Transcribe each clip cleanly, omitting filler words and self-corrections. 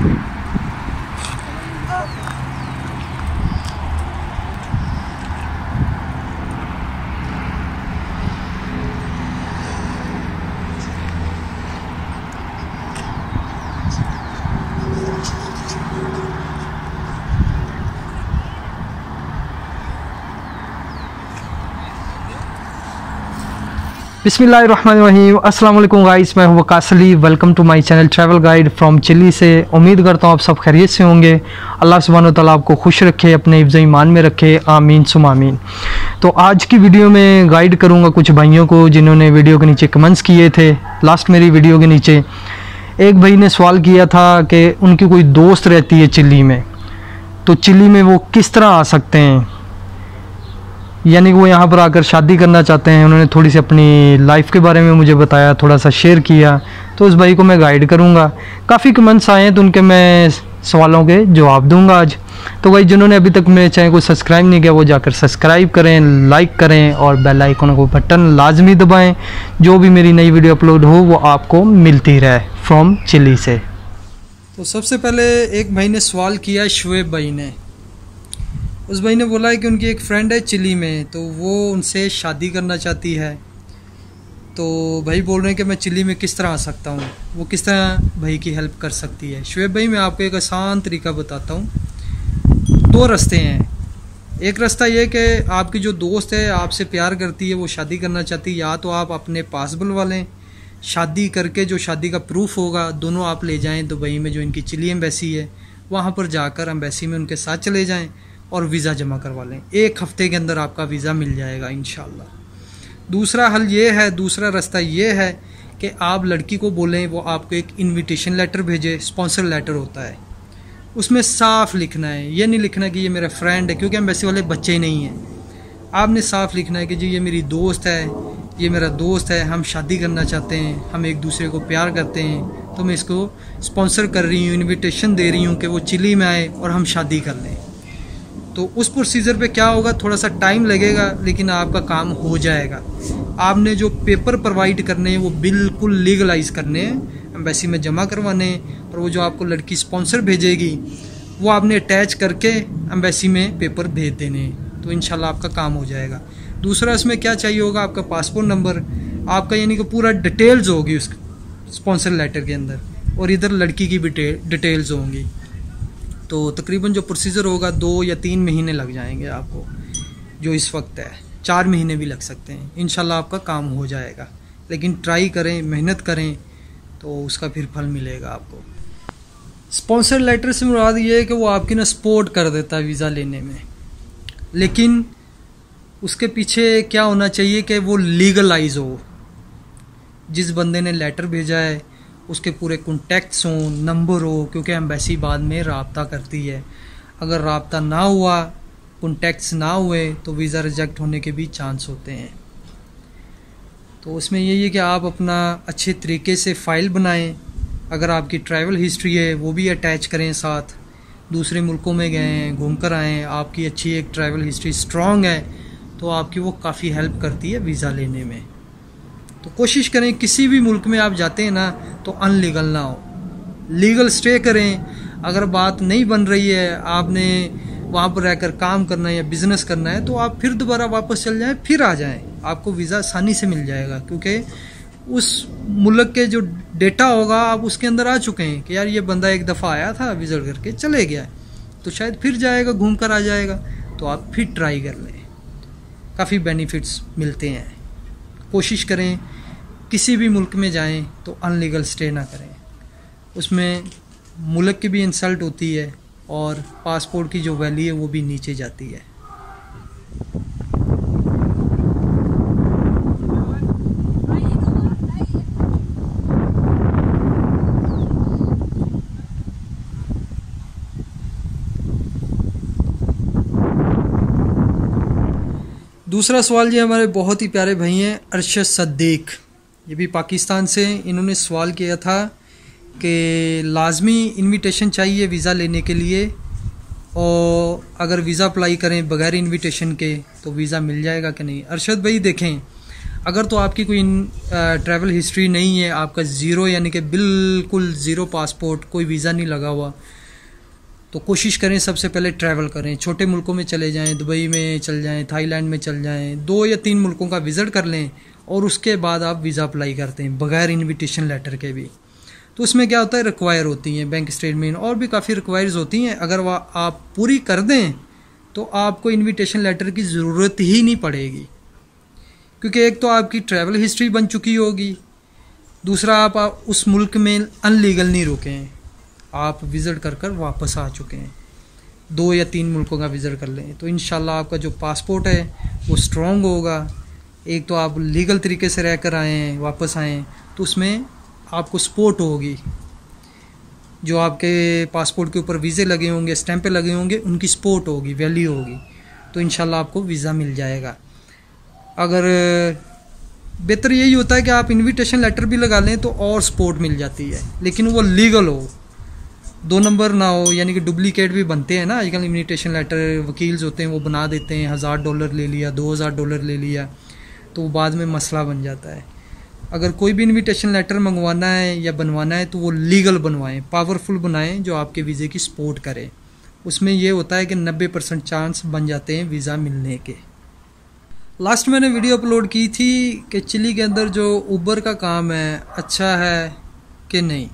बिस्मिल्लाहिर्रहमानिर्रहीम। अस्सलाम वालेकुम गाइस, मैं हूं Waqas Ali. Welcome to my channel travel guide from Chile से। उम्मीद करता हूं आप सब खैरियत से होंगे। अल्लाह सुब्हानो तआला आपको खुश रखे, अपने हिफ्ज़ ईमान में रखे, आमीन सुम आमीन। तो आज की वीडियो में गाइड करूंगा कुछ भाइयों को जिन्होंने वीडियो के नीचे कमेंट्स किए थे। लास्ट मेरी वीडियो के नीचे एक भाई ने सवाल किया था कि उनकी कोई दोस्त रहती है चिली में, तो चिली में वो किस तरह आ सकते हैं, यानी कि वो यहाँ पर आकर शादी करना चाहते हैं। उन्होंने थोड़ी सी अपनी लाइफ के बारे में मुझे बताया, थोड़ा सा शेयर किया, तो उस भाई को मैं गाइड करूँगा। काफ़ी कमेंट्स आए हैं तो उनके मैं सवालों के जवाब दूंगा आज। तो भाई जिन्होंने अभी तक मेरे चैनल को सब्सक्राइब नहीं किया वो जाकर सब्सक्राइब करें, लाइक करें और बेल आइकन को बटन लाजमी दबाएँ, जो भी मेरी नई वीडियो अपलोड हो वो आपको मिलती रहे फ्रॉम चिली से। तो सबसे पहले एक भाई ने सवाल किया, शुएब भाई ने। उस भाई ने बोला है कि उनकी एक फ्रेंड है चिली में, तो वो उनसे शादी करना चाहती है। तो भाई बोल रहे हैं कि मैं चिली में किस तरह आ सकता हूँ, वो किस तरह भाई की हेल्प कर सकती है। शुएब भाई मैं आपको एक आसान तरीका बताता हूँ। दो रास्ते हैं। एक रास्ता ये कि आपकी जो दोस्त है आपसे प्यार करती है, वो शादी करना चाहती है, या तो आप अपने पास बुलवा लें, शादी करके जो शादी का प्रूफ होगा दोनों आप ले जाएँ दुबई में, जो इनकी चिली एम्बेसी है वहाँ पर जाकर एम्बेसी में उनके साथ चले जाएँ और वीज़ा जमा करवा लें। एक हफ़्ते के अंदर आपका वीज़ा मिल जाएगा इंशाल्लाह। दूसरा हल ये है, दूसरा रास्ता ये है कि आप लड़की को बोलें वो आपको एक इनविटेशन लेटर भेजे। स्पॉन्सर लेटर होता है, उसमें साफ लिखना है, ये नहीं लिखना कि ये मेरा फ्रेंड है, क्योंकि एम्बेसी वाले बच्चे ही नहीं हैं। आपने साफ लिखना है कि जी ये मेरी दोस्त है, ये मेरा दोस्त है, हम शादी करना चाहते हैं, हम एक दूसरे को प्यार करते हैं, तो मैं इसको स्पॉन्सर कर रही हूँ, इन्विटेशन दे रही हूँ कि वो चिली में आए और हम शादी कर लें। तो उस प्रोसीजर पे क्या होगा, थोड़ा सा टाइम लगेगा लेकिन आपका काम हो जाएगा। आपने जो पेपर प्रोवाइड करने हैं वो बिल्कुल लीगलाइज करने हैं, एम्बेसी में जमा करवाने हैं, और वो जो आपको लड़की स्पॉन्सर भेजेगी वो आपने अटैच करके एम्बेसी में पेपर भेज देने हैं, तो इंशाल्लाह आपका काम हो जाएगा। दूसरा इसमें क्या चाहिए होगा, आपका पासपोर्ट नंबर, आपका यानी कि पूरा डिटेल्स होगी उस स्पॉन्सर लेटर के अंदर, और इधर लड़की की भी डिटेल्स होंगी। तो तकरीबन जो प्रोसीजर होगा 2 या 3 महीने लग जाएंगे आपको, जो इस वक्त है 4 महीने भी लग सकते हैं। इंशाल्लाह आपका काम हो जाएगा, लेकिन ट्राई करें, मेहनत करें, तो उसका फिर फल मिलेगा आपको। स्पॉन्सर लेटर से मुराद ये है कि वो आपकी ना सपोर्ट कर देता है वीज़ा लेने में, लेकिन उसके पीछे क्या होना चाहिए कि वो लीगलाइज हो। जिस बंदे ने लेटर भेजा है उसके पूरे कॉन्टैक्ट्स हों, नंबर हो, क्योंकि एम्बेसी बाद में राब्ता करती है। अगर राब्ता ना हुआ, कॉन्टैक्ट्स ना हुए, तो वीज़ा रिजेक्ट होने के भी चांस होते हैं। तो उसमें यही है कि आप अपना अच्छे तरीके से फ़ाइल बनाएं। अगर आपकी ट्रैवल हिस्ट्री है वो भी अटैच करें साथ। दूसरे मुल्कों में गए हैं, घूम कर आएँ, आपकी अच्छी एक ट्रैवल हिस्ट्री स्ट्रॉन्ग है, तो आपकी वो काफ़ी हेल्प करती है वीज़ा लेने में। तो कोशिश करें किसी भी मुल्क में आप जाते हैं ना तो अनलीगल ना हो, लीगल स्टे करें। अगर बात नहीं बन रही है, आपने वहाँ पर रहकर काम करना है या बिज़नेस करना है, तो आप फिर दोबारा वापस चल जाएं, फिर आ जाएं, आपको वीज़ा आसानी से मिल जाएगा, क्योंकि उस मुल्क के जो डेटा होगा आप उसके अंदर आ चुके हैं कि यार ये बंदा एक दफ़ा आया था, विजिट करके चले गया, तो शायद फिर जाएगा, घूम कर आ जाएगा। तो आप फिर ट्राई कर लें, काफ़ी बेनिफिट्स मिलते हैं। कोशिश करें किसी भी मुल्क में जाएं तो अनलीगल स्टे ना करें, उसमें मुल्क की भी इंसल्ट होती है और पासपोर्ट की जो वैल्यू है वो भी नीचे जाती है। दूसरा सवाल जी हमारे बहुत ही प्यारे भाई हैं अरशद सद्दीक, ये भी पाकिस्तान से। इन्होंने सवाल किया था कि लाजमी इनविटेशन चाहिए वीज़ा लेने के लिए, और अगर वीज़ा अप्लाई करें बगैर इनविटेशन के तो वीज़ा मिल जाएगा कि नहीं। अरशद भाई देखें, अगर तो आपकी कोई ट्रैवल हिस्ट्री नहीं है, आपका ज़ीरो यानी कि बिल्कुल ज़ीरो पासपोर्ट, कोई वीज़ा नहीं लगा हुआ, तो कोशिश करें सबसे पहले ट्रैवल करें, छोटे मुल्कों में चले जाएं, दुबई में चल जाएं, थाईलैंड में चल जाएं, 2 या 3 मुल्कों का विज़िट कर लें और उसके बाद आप वीज़ा अप्लाई करते हैं बग़ैर इन्विटेशन लेटर के भी। तो उसमें क्या होता है, रिक्वायर होती हैं बैंक स्टेटमेंट और भी काफ़ी रिक्वायर्स होती हैं। अगर वह आप पूरी कर दें तो आपको इन्विटेशन लेटर की ज़रूरत ही नहीं पड़ेगी, क्योंकि एक तो आपकी ट्रैवल हिस्ट्री बन चुकी होगी, दूसरा आप उस मुल्क में अनलीगल नहीं रुके हैं, आप विज़िट कर कर वापस आ चुके हैं। 2 या 3 मुल्कों का विज़िट कर लें तो इंशाल्लाह आपका जो पासपोर्ट है वो स्ट्रॉन्ग होगा। एक तो आप लीगल तरीके से रह कर आए हैं, वापस आए हैं, तो उसमें आपको सपोर्ट होगी। जो आपके पासपोर्ट के ऊपर वीज़े लगे होंगे, स्टैंपें लगे होंगे, उनकी सपोर्ट होगी, वैल्यू होगी, तो इंशाल्लाह आपको वीज़ा मिल जाएगा। अगर बेहतर यही होता है कि आप इन्विटेशन लेटर भी लगा लें तो और सपोर्ट मिल जाती है, लेकिन वो लीगल हो, 2 नंबर ना हो, यानी कि डुप्लीकेट भी बनते हैं ना आजकल इन्विटेशन लेटर, वकील्स होते हैं वो बना देते हैं, $1000 ले लिया, $2000 ले लिया, तो बाद में मसला बन जाता है। अगर कोई भी इन्विटेशन लेटर मंगवाना है या बनवाना है तो वो लीगल बनवाएं, पावरफुल बनाएं, जो आपके वीज़े की सपोर्ट करे। उसमें ये होता है कि 90% चांस बन जाते हैं वीज़ा मिलने के। लास्ट मैंने वीडियो अपलोड की थी कि चिली के अंदर जो उबर का काम है अच्छा है कि नहीं।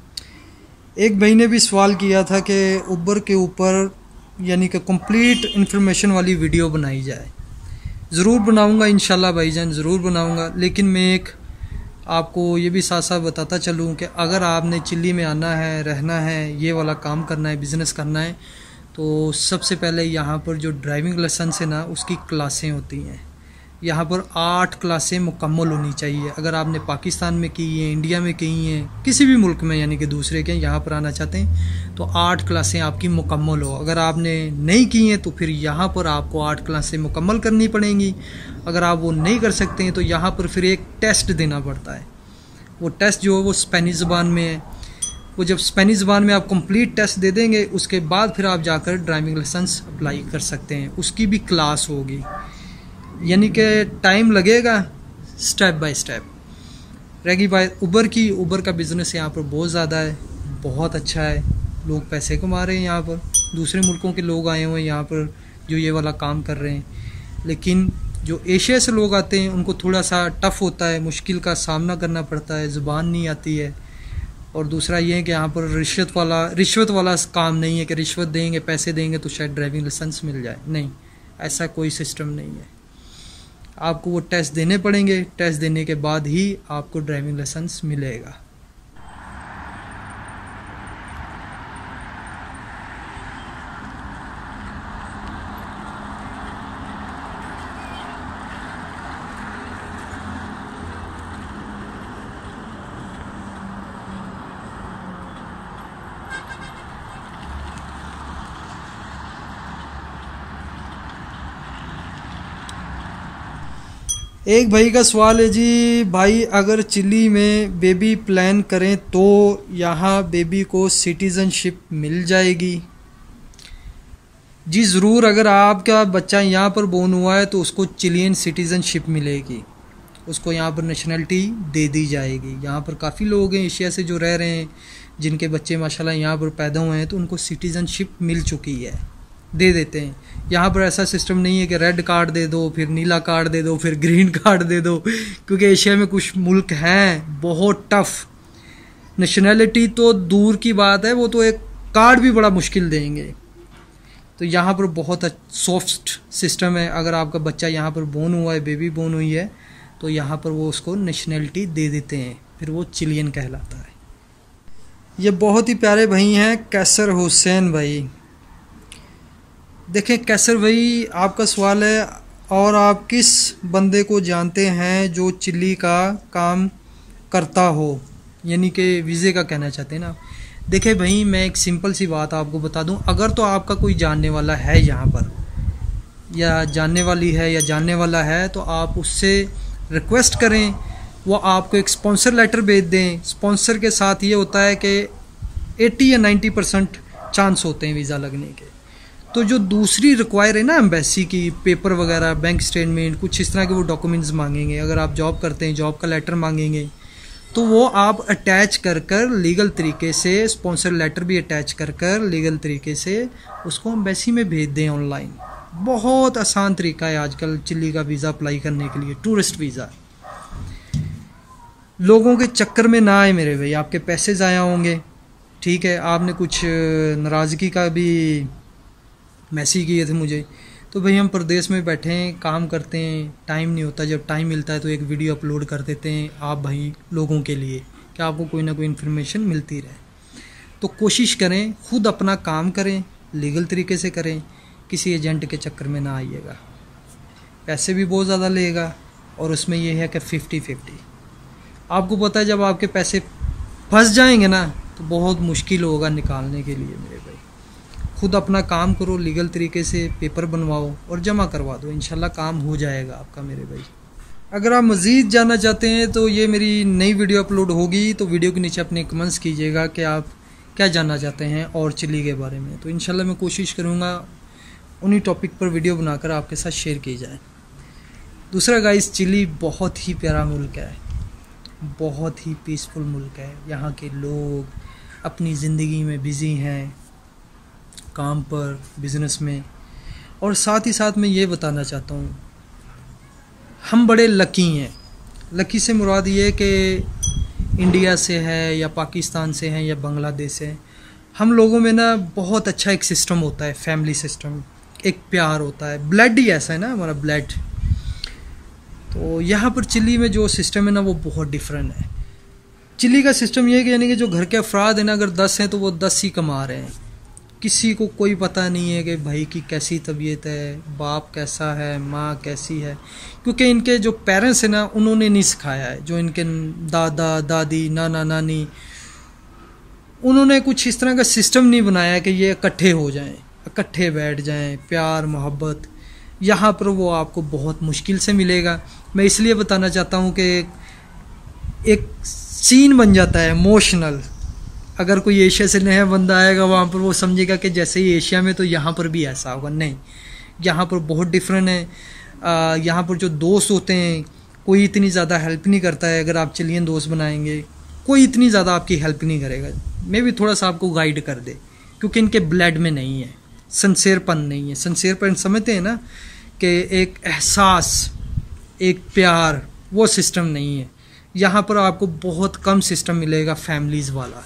एक भाई ने भी सवाल किया था कि उबर के ऊपर यानी कि कंप्लीट इन्फॉर्मेशन वाली वीडियो बनाई जाए। ज़रूर बनाऊंगा इंशाल्लाह भाईजान, ज़रूर बनाऊंगा, लेकिन मैं एक आपको ये भी साथ साथ बताता चलूँ कि अगर आपने चिली में आना है, रहना है, ये वाला काम करना है, बिज़नेस करना है, तो सबसे पहले यहाँ पर जो ड्राइविंग लाइसेंस है ना, उसकी क्लासें होती हैं। यहाँ पर 8 क्लासें मुकम्मल होनी चाहिए। अगर आपने पाकिस्तान में की हैं, इंडिया में की हैं, किसी भी मुल्क में यानी कि दूसरे के यहाँ पर आना चाहते हैं तो 8 क्लासें आपकी मुकम्मल हो। अगर आपने नहीं की हैं तो फिर यहाँ पर आपको 8 क्लासें मुकम्मल करनी पड़ेंगी। अगर आप वो नहीं कर सकते हैं तो यहाँ पर फिर एक टेस्ट देना पड़ता है। वो टेस्ट जो है वो स्पेनिश ज़बान में है। वो जब स्पेनिश ज़बान में आप कंप्लीट टेस्ट दे देंगे उसके बाद फिर आप जाकर ड्राइविंग लाइसेंस अप्लाई कर सकते हैं। उसकी भी क्लास होगी, यानी कि टाइम लगेगा, स्टेप बाय स्टेप। रही बात उबर की, उबर का बिज़नेस यहाँ पर बहुत ज़्यादा है, बहुत अच्छा है, लोग पैसे कमा रहे हैं यहाँ पर। दूसरे मुल्कों के लोग आए हुए हैं यहाँ पर जो ये वाला काम कर रहे हैं, लेकिन जो एशिया से लोग आते हैं उनको थोड़ा सा टफ़ होता है, मुश्किल का सामना करना पड़ता है, ज़ुबान नहीं आती है। और दूसरा ये है कि यहाँ पर रिश्वत वाला काम नहीं है कि रिश्वत देंगे, पैसे देंगे तो शायद ड्राइविंग लाइसेंस मिल जाए। नहीं, ऐसा कोई सिस्टम नहीं है। आपको वो टेस्ट देने पड़ेंगे, टेस्ट देने के बाद ही आपको ड्राइविंग लाइसेंस मिलेगा। एक भाई का सवाल है जी, भाई अगर चिली में बेबी प्लान करें तो यहाँ बेबी को सिटीज़नशिप मिल जाएगी? जी ज़रूर, अगर आपका बच्चा यहाँ पर बोर्न हुआ है तो उसको चिलियन सिटीज़नशिप मिलेगी, उसको यहाँ पर नेशनलिटी दे दी जाएगी। यहाँ पर काफ़ी लोग हैं एशिया से जो रह रहे हैं जिनके बच्चे माशाल्लाह यहाँ पर पैदा हुए हैं तो उनको सिटीज़नशिप मिल चुकी है, दे देते हैं। यहाँ पर ऐसा सिस्टम नहीं है कि रेड कार्ड दे दो, फिर नीला कार्ड दे दो, फिर ग्रीन कार्ड दे दो, क्योंकि एशिया में कुछ मुल्क हैं बहुत टफ। नेशनलिटी तो दूर की बात है, वो तो एक कार्ड भी बड़ा मुश्किल देंगे। तो यहाँ पर बहुत सॉफ्ट सिस्टम है। अगर आपका बच्चा यहाँ पर बोर्न हुआ है, बेबी बोर्न हुई है, तो यहाँ पर वो उसको नेशनलिटी दे देते हैं, फिर वो चिलियन कहलाता है। ये बहुत ही प्यारे भाई हैं कैसर हुसैन भाई। देखें कैसर भाई, आपका सवाल है और आप किस बंदे को जानते हैं जो चिली का काम करता हो, यानी कि वीज़े का कहना चाहते हैं ना। देखें भाई, मैं एक सिंपल सी बात आपको बता दूं, अगर तो आपका कोई जानने वाला है यहाँ पर या जानने वाली है या जानने वाला है तो आप उससे रिक्वेस्ट करें, वो आपको एक स्पॉन्सर लेटर भेज दें। स्पॉन्सर के साथ ये होता है कि 80 या 90% चांस होते हैं वीज़ा लगने के। तो जो दूसरी रिक्वायर है ना एम्बेसी की, पेपर वगैरह, बैंक स्टेटमेंट, कुछ इस तरह के वो डॉक्यूमेंट्स मांगेंगे। अगर आप जॉब करते हैं, जॉब का लेटर मांगेंगे, तो वो आप अटैच कर लीगल तरीके से, स्पॉन्सर लेटर भी अटैच कर लीगल तरीके से उसको एम्बेसी में भेज दें ऑनलाइन। बहुत आसान तरीका है आजकल चिली का वीज़ा अप्लाई करने के लिए, टूरिस्ट वीज़ा। लोगों के चक्कर में ना आए मेरे भाई, आपके पैसे ज़ाया होंगे। ठीक है, आपने कुछ नाराज़गी का भी मैसेज किए थे मुझे, तो भाई हम प्रदेश में बैठे हैं, काम करते हैं, टाइम नहीं होता, जब टाइम मिलता है तो एक वीडियो अपलोड कर देते हैं आप भाई लोगों के लिए कि आपको कोई ना कोई इन्फॉर्मेशन मिलती रहे। तो कोशिश करें खुद अपना काम करें, लीगल तरीके से करें, किसी एजेंट के चक्कर में ना आइएगा। पैसे भी बहुत ज़्यादा लेगा और उसमें यह है कि 50-50। आपको पता है जब आपके पैसे फंस जाएंगे ना तो बहुत मुश्किल होगा निकालने के लिए मेरे भाई। खुद अपना काम करो, लीगल तरीके से पेपर बनवाओ और जमा करवा दो, इंशाल्लाह काम हो जाएगा आपका मेरे भाई। अगर आप मज़ीद जानना चाहते हैं तो ये मेरी नई वीडियो अपलोड होगी, तो वीडियो के नीचे अपने कमेंट्स कीजिएगा कि आप क्या जानना चाहते हैं और चिली के बारे में। तो इंशाल्लाह मैं कोशिश करूँगा उन्हीं टॉपिक पर वीडियो बनाकर आपके साथ शेयर की जाए। दूसरा गाइस, चिली बहुत ही प्यारा मुल्क है, बहुत ही पीसफुल मुल्क है। यहाँ के लोग अपनी ज़िंदगी में बिज़ी हैं, काम पर, बिज़नेस में। और साथ ही साथ मैं ये बताना चाहता हूँ, हम बड़े लकी हैं। लकी से मुराद ये कि इंडिया से है या पाकिस्तान से हैं या बांग्लादेश से हैं, हम लोगों में ना बहुत अच्छा एक सिस्टम होता है, फैमिली सिस्टम, एक प्यार होता है, ब्लड ही ऐसा है ना हमारा ब्लड। तो यहाँ पर चिली में जो सिस्टम है ना वो बहुत डिफरेंट है। चिली का सिस्टम ये है कि यानी कि जो घर के अफराद हैं ना, अगर 10 हैं तो वो 10 ही कमा रहे हैं। किसी को कोई पता नहीं है कि भाई की कैसी तबीयत है, बाप कैसा है, माँ कैसी है, क्योंकि इनके जो पेरेंट्स हैं ना उन्होंने नहीं सिखाया है। जो इनके दादा दादी, नाना नानी, उन्होंने कुछ इस तरह का सिस्टम नहीं बनाया कि ये इकट्ठे हो जाएं, इकट्ठे बैठ जाएं, प्यार मोहब्बत। यहाँ पर वो आपको बहुत मुश्किल से मिलेगा। मैं इसलिए बताना चाहता हूँ कि एक सीन बन जाता है इमोशनल। अगर कोई एशिया से नया बंदा आएगा वहाँ पर, वो समझेगा कि जैसे ही एशिया में तो यहाँ पर भी ऐसा होगा। नहीं, यहाँ पर बहुत डिफरेंट है। यहाँ पर जो दोस्त होते हैं, कोई इतनी ज़्यादा हेल्प नहीं करता है। अगर आप चिलियन दोस्त बनाएंगे, कोई इतनी ज़्यादा आपकी हेल्प नहीं करेगा। मैं भी थोड़ा सा आपको गाइड कर दे, क्योंकि इनके ब्लड में नहीं है, सिंसियरपन नहीं है। सिंसियरपन समझते हैं ना कि एक एहसास, एक प्यार, वो सिस्टम नहीं है। यहाँ पर आपको बहुत कम सिस्टम मिलेगा फैमिलीज़ वाला।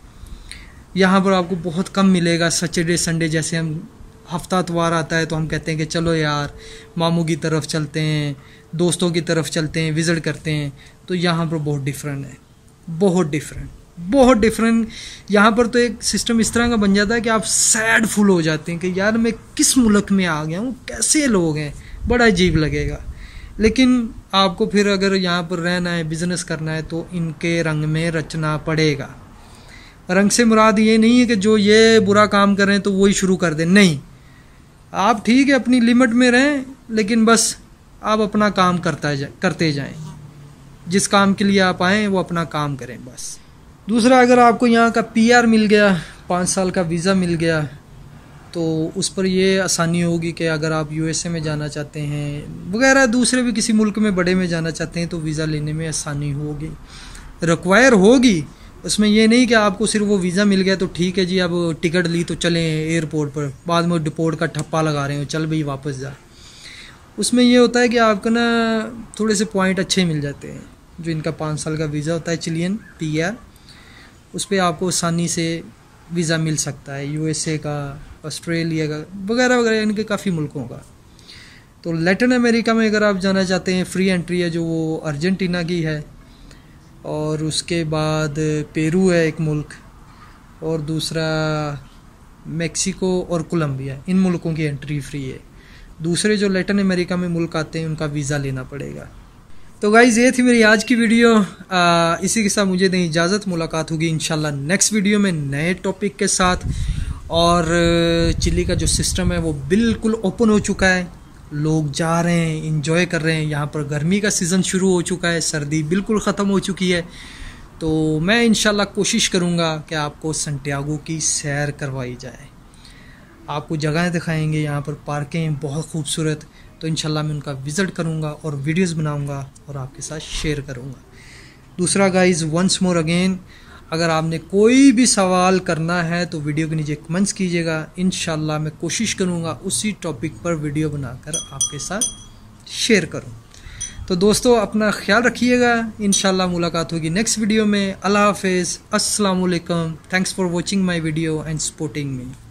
यहाँ पर आपको बहुत कम मिलेगा सैटरडे संडे, जैसे हम हफ्ता इतवार आता है तो हम कहते हैं कि चलो यार मामू की तरफ चलते हैं, दोस्तों की तरफ चलते हैं, विज़िट करते हैं। तो यहाँ पर बहुत डिफरेंट है, बहुत डिफरेंट, बहुत डिफरेंट। यहाँ पर तो एक सिस्टम इस तरह का बन जाता है कि आप सैड फुल हो जाते हैं कि यार मैं किस मुल्क में आ गया हूँ, कैसे लोग हैं, बड़ा अजीब लगेगा। लेकिन आपको फिर अगर यहाँ पर रहना है, बिज़नेस करना है, तो इनके रंग में रचना पड़ेगा। रंग से मुराद ये नहीं है कि जो ये बुरा काम कर रहे हैं तो वही शुरू कर दें, नहीं। आप ठीक है अपनी लिमिट में रहें, लेकिन बस आप अपना काम करते जाएं। जिस काम के लिए आप आए वो अपना काम करें बस। दूसरा, अगर आपको यहाँ का PR मिल गया, 5 साल का वीज़ा मिल गया, तो उस पर ये आसानी होगी कि अगर आप USA में जाना चाहते हैं वगैरह, दूसरे भी किसी मुल्क में बड़े में जाना चाहते हैं, तो वीज़ा लेने में आसानी होगी, रिक्वायर होगी। उसमें ये नहीं कि आपको सिर्फ वो वीज़ा मिल गया तो ठीक है जी, अब टिकट ली तो चलें एयरपोर्ट पर, बाद में डिपोर्ट का ठप्पा लगा रहे हो, चल भाई वापस जा। उसमें ये होता है कि आपको ना थोड़े से पॉइंट अच्छे मिल जाते हैं। जो इनका 5 साल का वीज़ा होता है चिलियन PR, उस पर आपको आसानी से वीज़ा मिल सकता है, USA का, ऑस्ट्रेलिया का वगैरह वगैरह, इनके काफ़ी मुल्कों का। तो लैटिन अमेरिका में अगर आप जाना चाहते हैं, फ्री एंट्री है, जो वो अर्जेंटीना की है, और उसके बाद पेरू है एक मुल्क, और दूसरा मेक्सिको और कोलंबिया। इन मुल्कों की एंट्री फ्री है। दूसरे जो लैटिन अमेरिका में मुल्क आते हैं उनका वीज़ा लेना पड़ेगा। तो गाइज़ ये थी मेरी आज की वीडियो। इसी के साथ मुझे दें इजाज़त। मुलाकात होगी इंशाल्लाह नेक्स्ट वीडियो में नए टॉपिक के साथ। और चिली का जो सिस्टम है वो बिल्कुल ओपन हो चुका है, लोग जा रहे हैं, इंजॉय कर रहे हैं। यहाँ पर गर्मी का सीज़न शुरू हो चुका है, सर्दी बिल्कुल ख़त्म हो चुकी है। तो मैं इंशाल्लाह कोशिश करूँगा कि आपको संटियागो की सैर करवाई जाए। आपको जगहें दिखाएंगे, यहाँ पर पार्कें हैं बहुत खूबसूरत। तो इंशाल्लाह मैं उनका विज़िट करूँगा और वीडियोज़ बनाऊँगा और आपके साथ शेयर करूँगा। दूसरा गाइज़, वंस मोर अगेन, अगर आपने कोई भी सवाल करना है तो वीडियो के नीचे कमेंट्स कीजिएगा। इंशाल्लाह मैं कोशिश करूँगा उसी टॉपिक पर वीडियो बनाकर आपके साथ शेयर करूँ। तो दोस्तों अपना ख्याल रखिएगा, इंशाल्लाह मुलाकात होगी नेक्स्ट वीडियो में। अल्लाह हाफिज़, अस्सलाम वालेकुम, thanks for watching my video and supporting me.